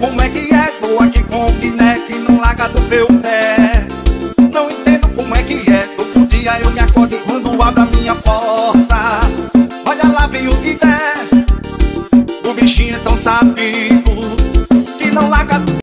como é que é. Tô aqui com o guiné que não larga do meu pé. Não entendo como é que é. Todo dia eu me acordo quando abro a minha porta.